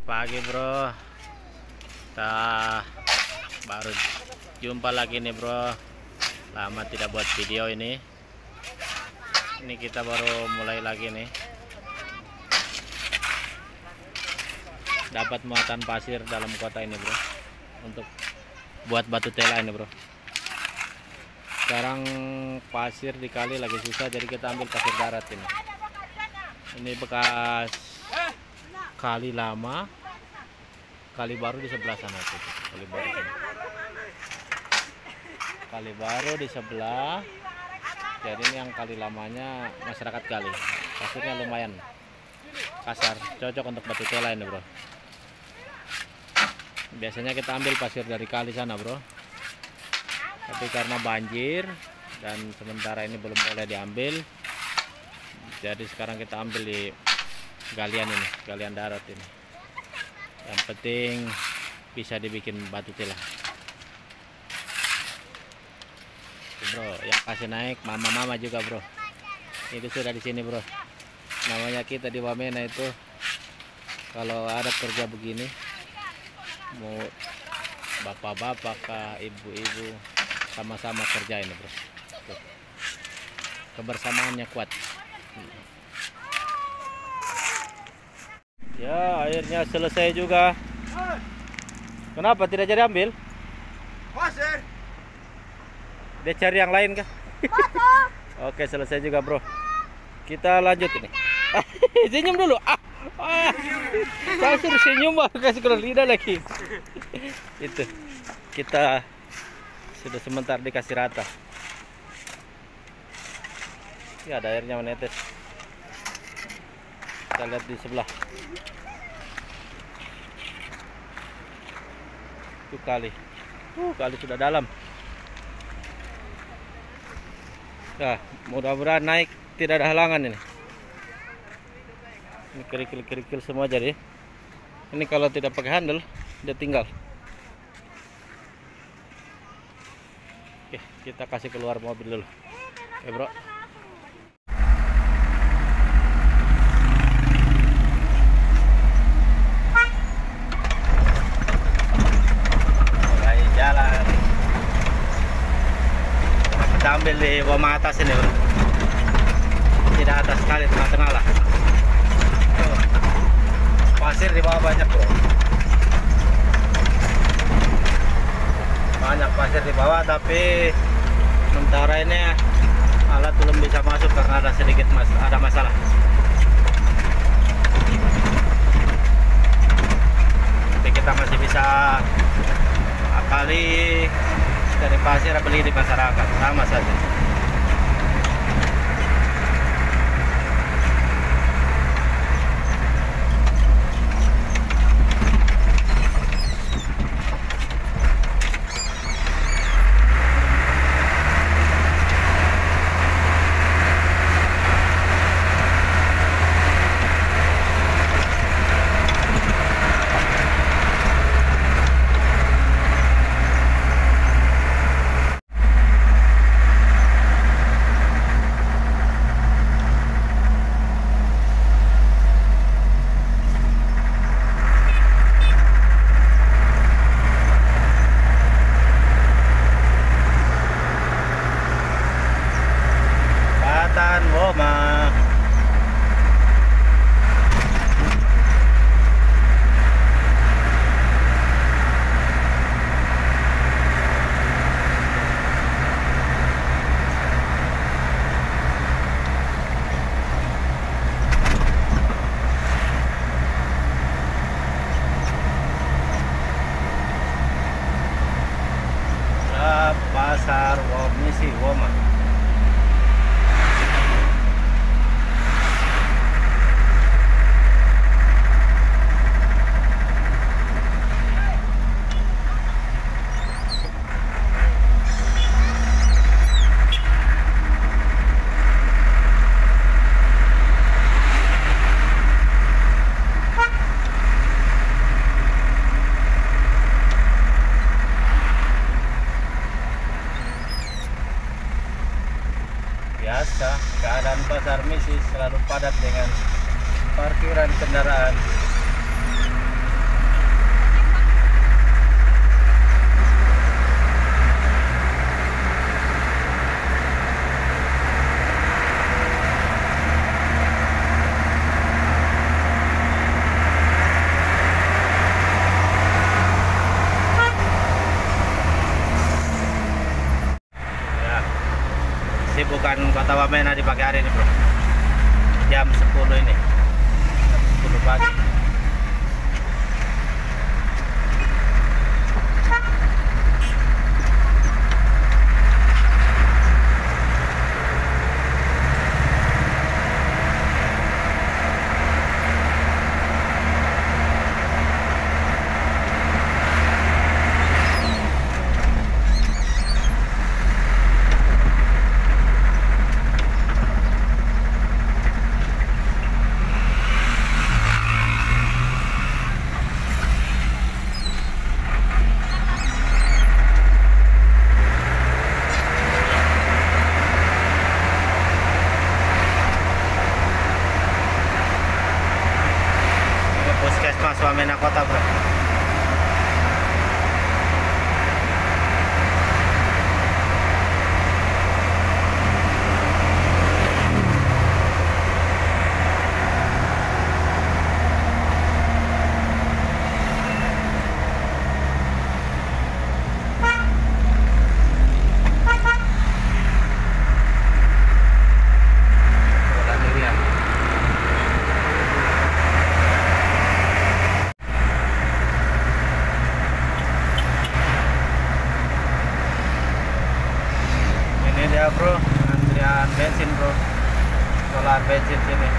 pagi bro, kita baru jumpa lagi nih bro. Lama tidak buat video ini kita baru mulai lagi nih. Dapat muatan pasir dalam kota ini bro, untuk buat batu tela ini bro. Sekarang pasir di kali lagi susah, jadi kita ambil pasir darat ini. Ini bekas kali lama, kali baru di sebelah sana tuh. Kali baru di sebelah. Jadi ini yang kali lamanya masyarakat kali. Pasirnya lumayan kasar, cocok untuk batu tela ini bro. Biasanya kita ambil pasir dari kali sana bro, tapi karena banjir dan sementara ini belum boleh diambil, jadi sekarang kita ambil di galian ini, galian darat ini. Yang penting bisa dibikin batu tela bro. Yang kasih naik mama-mama juga bro. Itu sudah di sini bro. Namanya kita di Wamena itu kalau ada kerja begini, mau bapak-bapak kah, ibu-ibu, sama-sama kerja ini bro. Tuh. Kebersamaannya kuat. Ya, akhirnya selesai juga. Kenapa tidak jadi ambil? Pasir. Dia cari yang lain kah? Oke, selesai juga bro. Kita lanjut ini. Senyum dulu. Saya suruh senyum, kasih keluar lidah lagi. Itu kita sudah sebentar dikasih rata. Ya, ada airnya menetes. Kita lihat di sebelah. Itu kali. Kali sudah dalam. Nah, mudah-mudahan naik, tidak ada halangan ini. Ini kerikil-kerikil semua jadi. Ini kalau tidak pakai handle, dia tinggal. Oke, kita kasih keluar mobil dulu. Oke bro. Mulai jalan. Kita ambil di bawah atas ini bro. Tidak atas sekali, tengah-tengah lah. Pasir di bawah banyak bro. Banyak pasir di bawah, tapi sementara ini alat belum bisa masuk karena ada sedikit ada masalah. Tapi kita masih bisa akali dari pasir beli di masyarakat, sama saja. Woma. Pasar Womisi Woma. Biasa, keadaan pasar Misi selalu padat dengan parkiran kendaraan. kesibukan Kota Wamena di pagi hari ini bro. Jam 10 ini, 10 pagi. Puskesmas Wamena Kota bro. Ya bro, antrian bensin bro, solar bensin sini.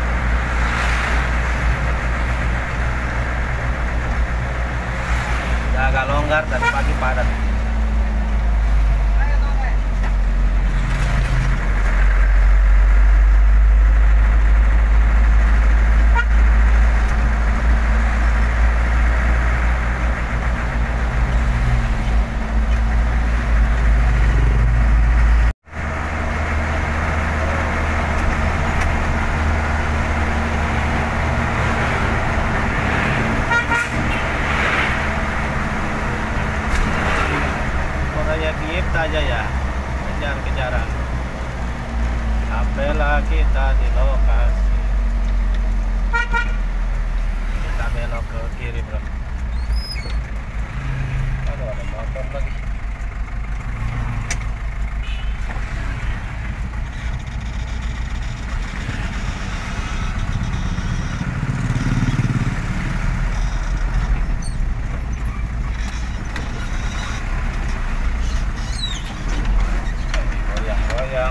Udah agak longgar, dari pagi padat. Kita aja ya, kejar-kejaran. Sampailah kita di lokasi. Kita belok ke kiri bro. Aduh, ada motor lagi. Goyang.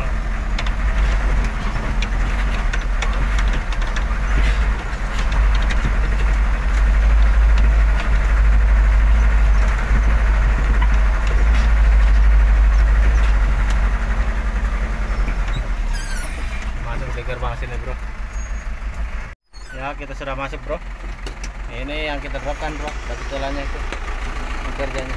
Masuk di gerbang sini bro. Ya kita sudah masuk bro. Ini yang kita dropkan bro, batu jalannya itu kerjanya.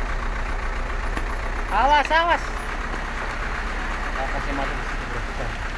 Awas. Kita kasih masuk di situ bro.